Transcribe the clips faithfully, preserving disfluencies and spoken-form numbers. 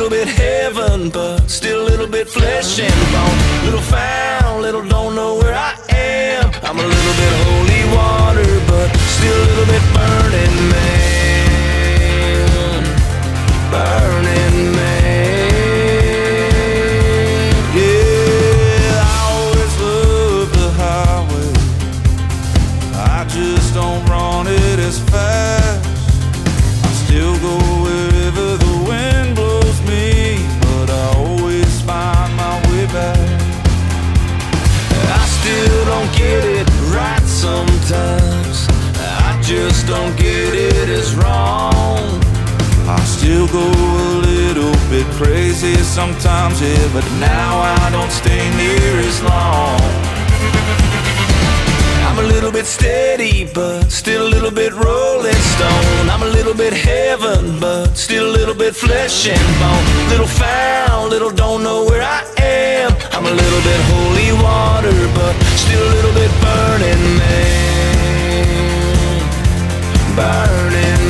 little bit heaven, but still a little bit flesh and bone. Little found, little don't know where I am. I'm a little bit holy water, but still a little bit burning man. Burning man. Yeah, I always love the highway. I just don't run it as fast. I still go wherever the wind blows me, but I always find my way back. I still don't get it right sometimes. I just don't get it as wrong. I still go a little bit crazy sometimes, yeah, but now I don't stay near as long. I'm a little bit steady, but still a little bit rolling stone. I'm a little bit heaven, but still a little bit flesh and bone. Little found, little don't know where I am. I'm a little bit holy water, but still a little bit burning man. Burning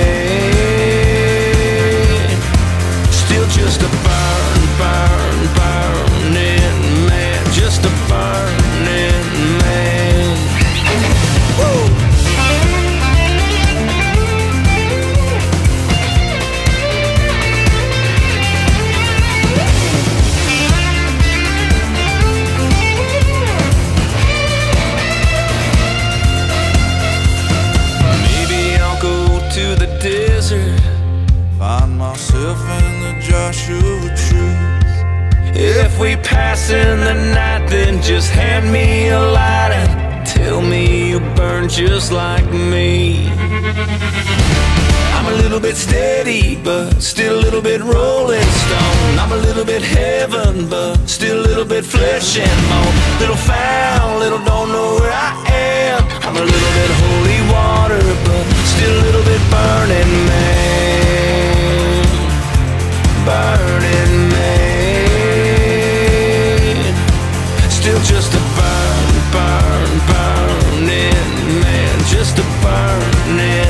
man. Still just a burn, burn, burning man. Just a burning man. Woo! Maybe I'll go to the desert, find myself in the Joshua trees. If we pass in the night, then just hand me a lighter. Tell me you burn just like me. I'm a little bit steady, but still a little bit rolling stone. I'm a little bit heaven, but still a little bit flesh and bone. Little found, little don't know where I am. I'm a little bit holy water, but still a little bit burning man. Burning man. Still just a burn, burn, burning man. Just a burning